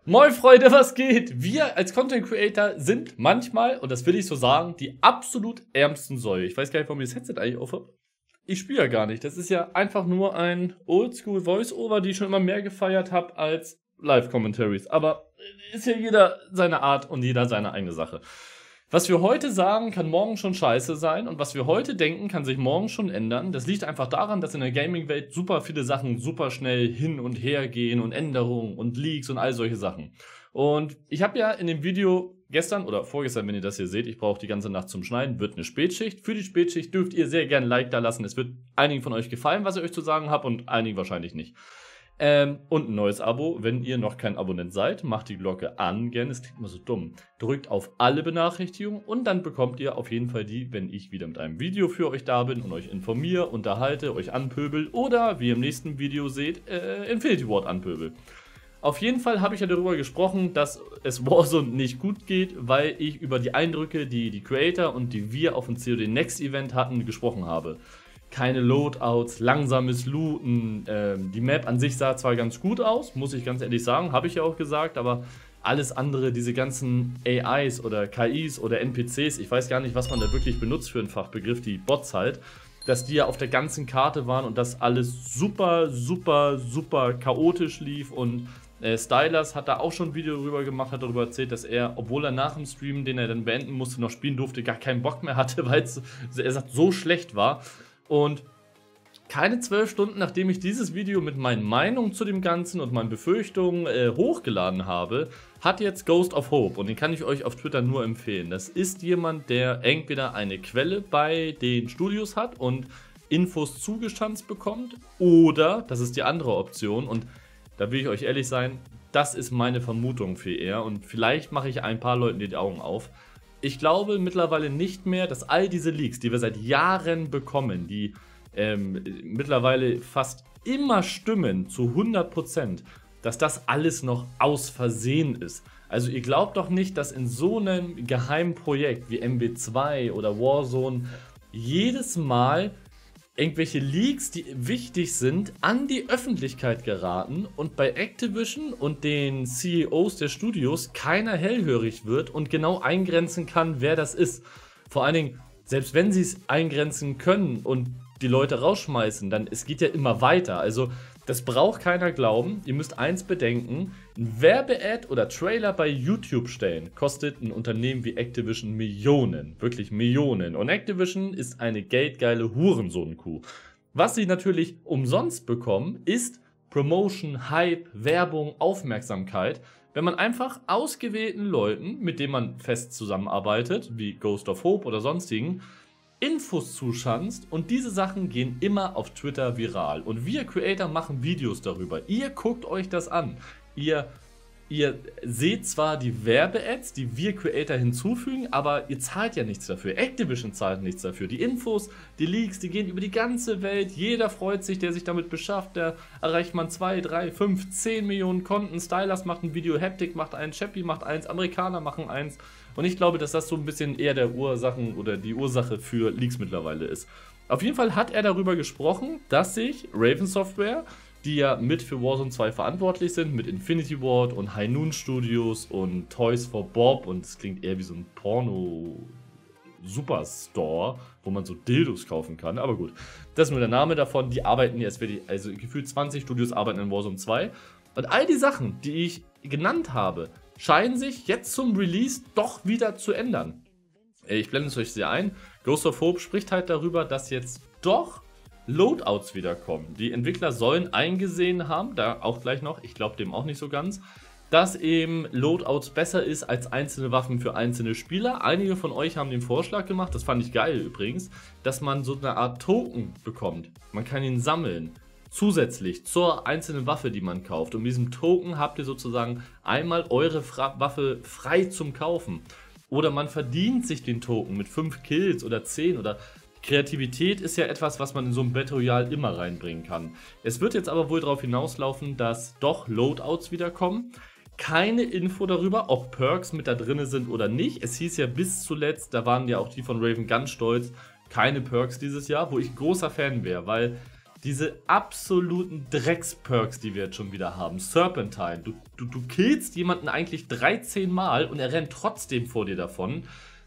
Moin Freunde, was geht? Wir als Content Creator sind manchmal, und das will ich so sagen, die absolut ärmsten Säue. Ich weiß gar nicht, warum ich das Headset eigentlich aufhab. Ich spiele ja gar nicht. Das ist ja einfach nur ein Oldschool Voice-Over, die ich schon immer mehr gefeiert habe als Live-Commentaries. Aber ist ja jeder seine Art und jeder seine eigene Sache. Was wir heute sagen, kann morgen schon scheiße sein, und was wir heute denken, kann sich morgen schon ändern. Das liegt einfach daran, dass in der Gaming-Welt super viele Sachen super schnell hin und her gehen und Änderungen und Leaks und all solche Sachen. Und ich habe ja in dem Video gestern oder vorgestern, wenn ihr das hier seht, ich brauche die ganze Nacht zum Schneiden, wird eine Spätschicht. Für die Spätschicht dürft ihr sehr gerne ein Like da lassen. Es wird einigen von euch gefallen, was ich euch zu sagen habe, und einigen wahrscheinlich nicht. Und ein neues Abo, wenn ihr noch kein Abonnent seid, macht die Glocke an, gerne, es klingt immer so dumm. Drückt auf alle Benachrichtigungen und dann bekommt ihr auf jeden Fall die, wenn ich wieder mit einem Video für euch da bin und euch informiere, unterhalte, euch anpöbel oder, wie ihr im nächsten Video seht, Infinity Ward anpöbel. Auf jeden Fall habe ich ja darüber gesprochen, dass es Warzone nicht gut geht, weil ich über die Eindrücke, die die Creator und die wir auf dem COD Next Event hatten, gesprochen habe. Keine Loadouts, langsames Looten, die Map an sich sah zwar ganz gut aus, muss ich ganz ehrlich sagen, habe ich ja auch gesagt, aber alles andere, diese ganzen AIs oder KIs oder NPCs, ich weiß gar nicht, was man da wirklich benutzt für einen Fachbegriff, die Bots halt, dass die ja auf der ganzen Karte waren und das alles super, super, super chaotisch lief. Und Stylers hat da auch schon ein Video darüber gemacht, hat darüber erzählt, dass er, obwohl er nach dem Stream, den er dann beenden musste, noch spielen durfte, gar keinen Bock mehr hatte, weil er sagt, so schlecht war. Und keine 12 Stunden, nachdem ich dieses Video mit meinen Meinungen zu dem Ganzen und meinen Befürchtungen hochgeladen habe, hat jetzt Ghost of Hope, und den kann ich euch auf Twitter nur empfehlen. Das ist jemand, der entweder eine Quelle bei den Studios hat und Infos zugeschanzt bekommt, oder, das ist die andere Option, und da will ich euch ehrlich sein, das ist meine Vermutung für er, und vielleicht mache ich ein paar Leuten die Augen auf. Ich glaube mittlerweile nicht mehr, dass all diese Leaks, die wir seit Jahren bekommen, die mittlerweile fast immer stimmen zu 100%, dass das alles noch aus Versehen ist. Also ihr glaubt doch nicht, dass in so einem geheimen Projekt wie MW2 oder Warzone jedes Mal irgendwelche Leaks, die wichtig sind, an die Öffentlichkeit geraten und bei Activision und den CEOs der Studios keiner hellhörig wird und genau eingrenzen kann, wer das ist. Vor allen Dingen, selbst wenn sie es eingrenzen können und die Leute rausschmeißen, dann es geht ja immer weiter. Also das braucht keiner glauben. Ihr müsst eins bedenken: ein Werbe-Ad oder Trailer bei YouTube stellen kostet ein Unternehmen wie Activision Millionen, wirklich Millionen. Und Activision ist eine geldgeile Hurensohn-Kuh. Was sie natürlich umsonst bekommen, ist Promotion, Hype, Werbung, Aufmerksamkeit. Wenn man einfach ausgewählten Leuten, mit denen man fest zusammenarbeitet, wie Ghost of Hope oder sonstigen, Infos zuschanzt, und diese Sachen gehen immer auf Twitter viral. Und wir Creator machen Videos darüber. Ihr guckt euch das an. Ihr seht zwar die Werbe-Ads, die wir Creator hinzufügen, aber ihr zahlt ja nichts dafür. Activision zahlt nichts dafür. Die Infos, die Leaks, die gehen über die ganze Welt. Jeder freut sich, der sich damit beschafft. Da erreicht man 2, 3, 5, 10 Millionen Konten. Stylers macht ein Video, Haptic macht eins, Chappie macht eins, Amerikaner machen eins. Und ich glaube, dass das so ein bisschen eher der Ursachen oder die Ursache für Leaks mittlerweile ist. Auf jeden Fall hat er darüber gesprochen, dass sich Raven Software, die ja mit für Warzone 2 verantwortlich sind, mit Infinity Ward und High Noon Studios und Toys for Bob, und es klingt eher wie so ein Porno-Superstore, wo man so Dildos kaufen kann, aber gut, das ist nur der Name davon. Die arbeiten jetzt, also gefühlt 20 Studios arbeiten in Warzone 2, und all die Sachen, die ich genannt habe, scheinen sich jetzt zum Release doch wieder zu ändern. Ich blende es euch sehr ein. Ghost of Hope spricht halt darüber, dass jetzt doch Loadouts wiederkommen. Die Entwickler sollen eingesehen haben, da auch gleich noch, ich glaube dem auch nicht so ganz, dass eben Loadouts besser ist als einzelne Waffen für einzelne Spieler. Einige von euch haben den Vorschlag gemacht, das fand ich geil übrigens, dass man so eine Art Token bekommt. Man kann ihn sammeln, zusätzlich zur einzelnen Waffe, die man kauft. Und mit diesem Token habt ihr sozusagen einmal eure Waffe frei zum Kaufen. Oder man verdient sich den Token mit 5 Kills oder 10 oder... Kreativität ist ja etwas, was man in so einem Battle Royale immer reinbringen kann. Es wird jetzt aber wohl darauf hinauslaufen, dass doch Loadouts wiederkommen. Keine Info darüber, ob Perks mit da drin sind oder nicht. Es hieß ja bis zuletzt, da waren ja auch die von Raven ganz stolz, keine Perks dieses Jahr, wo ich großer Fan wäre, weil diese absoluten Drecksperks, die wir jetzt schon wieder haben. Serpentine, du killst jemanden eigentlich 13 Mal und er rennt trotzdem vor dir davon.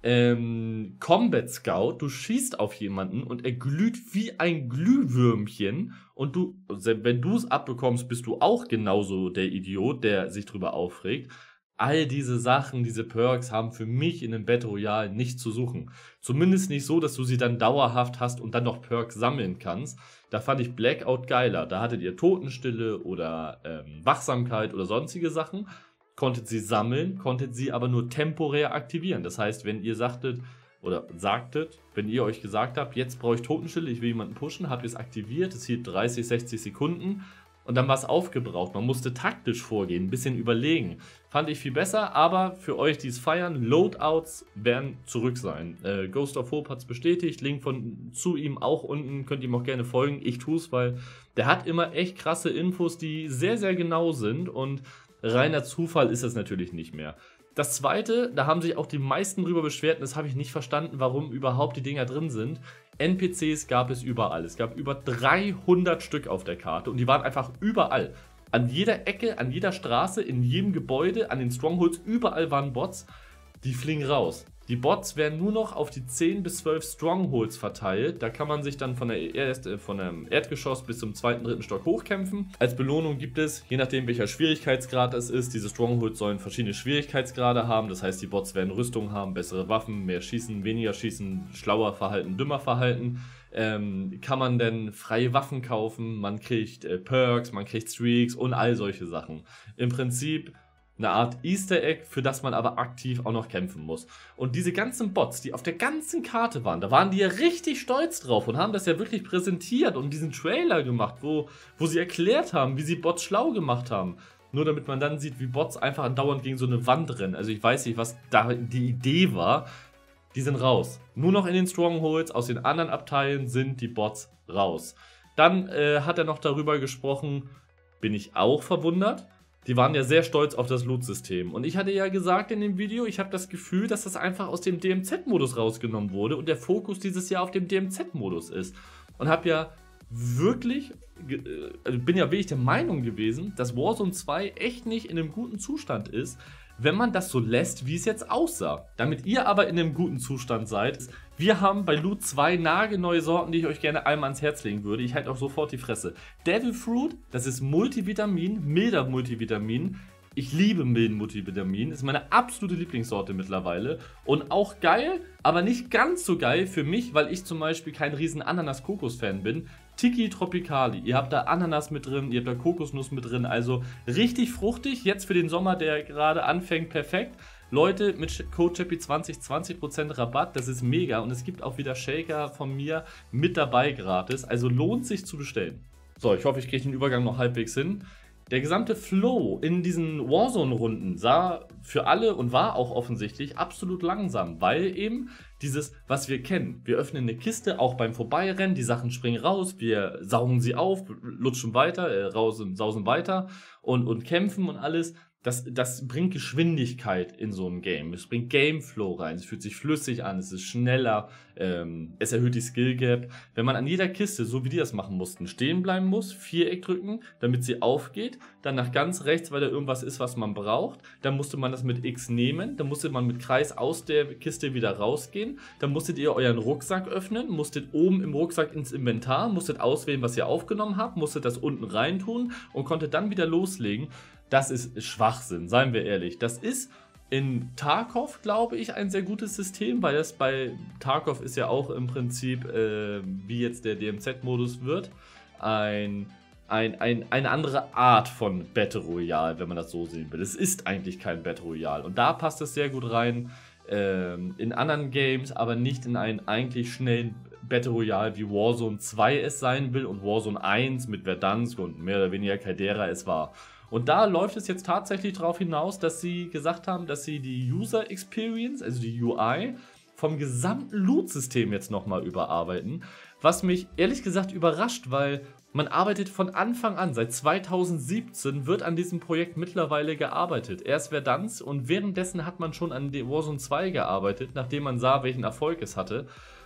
Combat Scout, du schießt auf jemanden und er glüht wie ein Glühwürmchen und wenn du es abbekommst, bist du auch genauso der Idiot, der sich drüber aufregt. All diese Sachen, diese Perks haben für mich in einem Battle Royale nichts zu suchen. Zumindest nicht so, dass du sie dann dauerhaft hast und dann noch Perks sammeln kannst. Da fand ich Blackout geiler. Da hattet ihr Totenstille oder Wachsamkeit oder sonstige Sachen. Konntet sie sammeln, konntet sie aber nur temporär aktivieren. Das heißt, wenn ihr wenn ihr euch gesagt habt, jetzt brauche ich Totenstille, ich will jemanden pushen, habt ihr es aktiviert, es hielt 30, 60 Sekunden und dann war es aufgebraucht. Man musste taktisch vorgehen, ein bisschen überlegen. Fand ich viel besser, aber für euch, die es feiern, Loadouts werden zurück sein. Ghost of Hope hat es bestätigt, Link zu ihm auch unten, könnt ihr ihm auch gerne folgen. Ich tue es, weil der hat immer echt krasse Infos, die sehr, sehr genau sind und reiner Zufall ist es natürlich nicht mehr. Das zweite, da haben sich auch die meisten drüber beschwert und das habe ich nicht verstanden, warum überhaupt die Dinger drin sind. NPCs gab es überall. Es gab über 300 Stück auf der Karte und die waren einfach überall. An jeder Ecke, an jeder Straße, in jedem Gebäude, an den Strongholds, überall waren Bots. Die fliegen raus. Die Bots werden nur noch auf die 10 bis 12 Strongholds verteilt. Da kann man sich dann von einem Erdgeschoss bis zum 2., 3. Stock hochkämpfen. Als Belohnung gibt es, je nachdem welcher Schwierigkeitsgrad es ist, diese Strongholds sollen verschiedene Schwierigkeitsgrade haben. Das heißt, die Bots werden Rüstung haben, bessere Waffen, mehr schießen, weniger schießen, schlauer verhalten, dümmer verhalten. Kann man denn freie Waffen kaufen, man kriegt Perks, man kriegt Streaks und all solche Sachen. Im Prinzip eine Art Easter Egg, für das man aber aktiv auch noch kämpfen muss. Und diese ganzen Bots, die auf der ganzen Karte waren, da waren die ja richtig stolz drauf und haben das ja wirklich präsentiert und diesen Trailer gemacht, wo sie erklärt haben, wie sie Bots schlau gemacht haben. Nur damit man dann sieht, wie Bots einfach andauernd gegen so eine Wand rennen. Also ich weiß nicht, was da die Idee war. Die sind raus. Nur noch in den Strongholds, aus den anderen Abteilen sind die Bots raus. Dann hat er noch darüber gesprochen, bin ich auch verwundert. Die waren ja sehr stolz auf das Loot-System. Und ich hatte ja gesagt in dem Video, ich habe das Gefühl, dass das einfach aus dem DMZ-Modus rausgenommen wurde und der Fokus dieses Jahr auf dem DMZ-Modus ist. Und habe ja wirklich, bin ja wirklich der Meinung gewesen, dass Warzone 2 echt nicht in einem guten Zustand ist, wenn man das so lässt, wie es jetzt aussah. Damit ihr aber in einem guten Zustand seid, wir haben bei Loot 2 nagelneue Sorten, die ich euch gerne einmal ans Herz legen würde. Ich halte auch sofort die Fresse. Devil Fruit, das ist Multivitamin, milder Multivitamin. Ich liebe milden Multivitamin, ist meine absolute Lieblingssorte mittlerweile. Und auch geil, aber nicht ganz so geil für mich, weil ich zum Beispiel kein riesen Ananas-Kokos-Fan bin. Tiki Tropicali, ihr habt da Ananas mit drin, ihr habt da Kokosnuss mit drin, also richtig fruchtig, jetzt für den Sommer, der gerade anfängt, perfekt. Leute, mit Code CHAPPY20 20% Rabatt, das ist mega und es gibt auch wieder Shaker von mir mit dabei gratis, also lohnt sich zu bestellen. So, ich hoffe, ich kriege den Übergang noch halbwegs hin. Der gesamte Flow in diesen Warzone-Runden sah für alle und war auch offensichtlich absolut langsam, weil eben dieses, was wir kennen, wir öffnen eine Kiste, auch beim Vorbeirennen, die Sachen springen raus, wir saugen sie auf, lutschen weiter, sausen weiter und kämpfen und alles. Das bringt Geschwindigkeit in so ein Game. Es bringt Gameflow rein. Es fühlt sich flüssig an, es ist schneller, es erhöht die Skill Gap. Wenn man an jeder Kiste, so wie die das machen mussten, stehen bleiben muss, Viereck drücken, damit sie aufgeht, dann nach ganz rechts, weil da irgendwas ist, was man braucht, dann musste man das mit X nehmen, dann musste man mit Kreis aus der Kiste wieder rausgehen, dann musstet ihr euren Rucksack öffnen, musstet oben im Rucksack ins Inventar, musstet auswählen, was ihr aufgenommen habt, musstet das unten reintun und konntet dann wieder loslegen. Das ist Schwachsinn, seien wir ehrlich. Das ist in Tarkov, glaube ich, ein sehr gutes System, weil das bei Tarkov ist ja auch im Prinzip, wie jetzt der DMZ-Modus wird, eine andere Art von Battle Royale, wenn man das so sehen will. Es ist eigentlich kein Battle Royale und da passt es sehr gut rein in anderen Games, aber nicht in einen eigentlich schnellen Battle Royale wie Warzone 2 es sein will und Warzone 1 mit Verdansk und mehr oder weniger Caldera es war. Und da läuft es jetzt tatsächlich darauf hinaus, dass sie gesagt haben, dass sie die User Experience, also die UI, vom gesamten Loot-System jetzt nochmal überarbeiten. Was mich ehrlich gesagt überrascht, weil man arbeitet von Anfang an, seit 2017 wird an diesem Projekt mittlerweile gearbeitet. Erst Verdansk und währenddessen hat man schon an Warzone 2 gearbeitet, nachdem man sah, welchen Erfolg es hatte.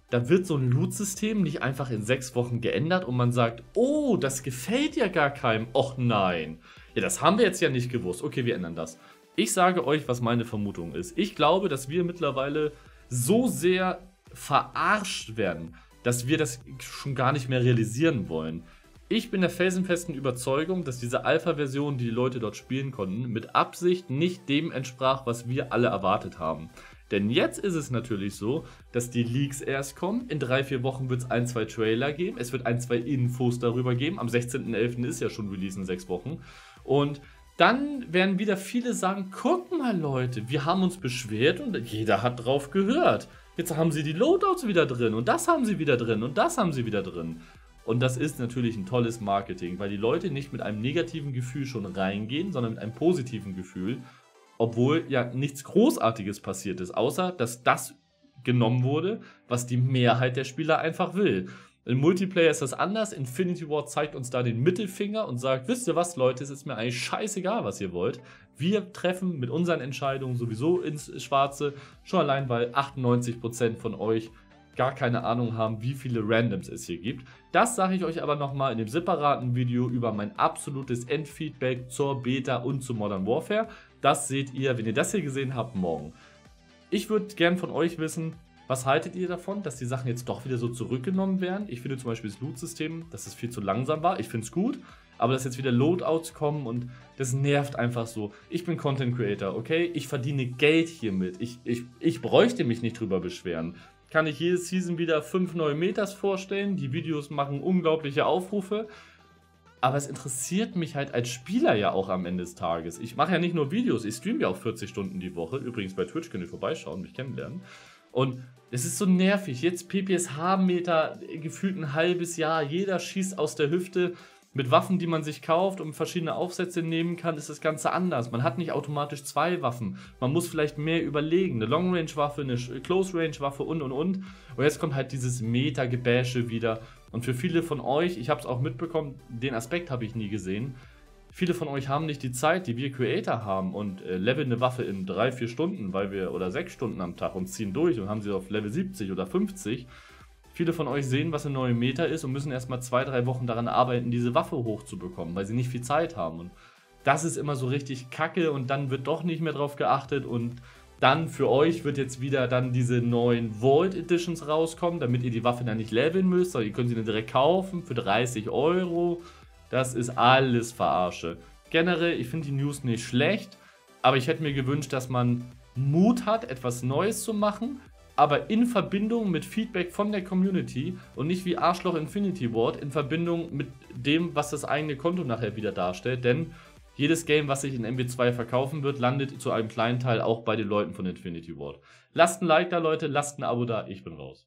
da wird so ein Loot-System nicht einfach in 6 Wochen geändert und man sagt, oh, das gefällt ja gar keinem. Och nein. Ja, das haben wir jetzt ja nicht gewusst. Okay, wir ändern das. Ich sage euch, was meine Vermutung ist. Ich glaube, dass wir mittlerweile so sehr verarscht werden, dass wir das schon gar nicht mehr realisieren wollen. Ich bin der felsenfesten Überzeugung, dass diese Alpha-Version, die die Leute dort spielen konnten, mit Absicht nicht dem entsprach, was wir alle erwartet haben. Denn jetzt ist es natürlich so, dass die Leaks erst kommen. In 3-4 Wochen wird es 1-2 Trailer geben. Es wird 1-2 Infos darüber geben. Am 16.11. ist ja schon Release in 6 Wochen. Und dann werden wieder viele sagen, guck mal Leute, wir haben uns beschwert und jeder hat drauf gehört. Jetzt haben sie die Loadouts wieder drin und das haben sie wieder drin und das haben sie wieder drin. Und das ist natürlich ein tolles Marketing, weil die Leute nicht mit einem negativen Gefühl schon reingehen, sondern mit einem positiven Gefühl. Obwohl ja nichts Großartiges passiert ist, außer dass das genommen wurde, was die Mehrheit der Spieler einfach will. Im Multiplayer ist das anders. Infinity Ward zeigt uns da den Mittelfinger und sagt, wisst ihr was, Leute, es ist mir eigentlich scheißegal, was ihr wollt. Wir treffen mit unseren Entscheidungen sowieso ins Schwarze, schon allein, weil 98% von euch gar keine Ahnung haben, wie viele Randoms es hier gibt. Das sage ich euch aber nochmal in dem separaten Video über mein absolutes Endfeedback zur Beta und zu Modern Warfare. Das seht ihr, wenn ihr das hier gesehen habt, morgen. Ich würde gern von euch wissen, was haltet ihr davon, dass die Sachen jetzt doch wieder so zurückgenommen werden? Ich finde zum Beispiel das Loot-System, dass es viel zu langsam war. Ich finde es gut, aber dass jetzt wieder Loadouts kommen und das nervt einfach so. Ich bin Content Creator, okay? Ich verdiene Geld hiermit. Ich bräuchte mich nicht drüber beschweren. Kann ich jede Season wieder 5 neue Metas vorstellen. Die Videos machen unglaubliche Aufrufe. Aber es interessiert mich halt als Spieler ja auch am Ende des Tages. Ich mache ja nicht nur Videos, ich streame ja auch 40 Stunden die Woche. Übrigens bei Twitch könnt ihr vorbeischauen, mich kennenlernen. Und es ist so nervig. Jetzt PPSH-Meter gefühlt ein halbes Jahr. Jeder schießt aus der Hüfte. Mit Waffen, die man sich kauft und verschiedene Aufsätze nehmen kann, ist das Ganze anders. Man hat nicht automatisch 2 Waffen. Man muss vielleicht mehr überlegen. Eine Long-Range-Waffe, eine Close-Range-Waffe und. Und jetzt kommt halt dieses Meta-Gebäsche wieder. Und für viele von euch, ich habe es auch mitbekommen, den Aspekt habe ich nie gesehen. Viele von euch haben nicht die Zeit, die wir Creator haben und leveln eine Waffe in 3-4 Stunden, oder 6 Stunden am Tag und ziehen durch und haben sie auf Level 70 oder 50. Viele von euch sehen, was eine neue Meta ist und müssen erstmal 2-3 Wochen daran arbeiten, diese Waffe hochzubekommen, weil sie nicht viel Zeit haben. Und das ist immer so richtig kacke und dann wird doch nicht mehr drauf geachtet und dann für euch wird jetzt wieder dann diese neuen Vault Editions rauskommen, damit ihr die Waffe dann nicht leveln müsst, sondern ihr könnt sie dann direkt kaufen für 30 €. Das ist alles Verarsche. Generell, ich finde die News nicht schlecht, aber ich hätte mir gewünscht, dass man Mut hat, etwas Neues zu machen, aber in Verbindung mit Feedback von der Community und nicht wie Arschloch Infinity Ward in Verbindung mit dem, was das eigene Konto nachher wieder darstellt, denn jedes Game, was sich in MW2 verkaufen wird, landet zu einem kleinen Teil auch bei den Leuten von Infinity Ward. Lasst ein Like da, Leute, lasst ein Abo da, ich bin raus.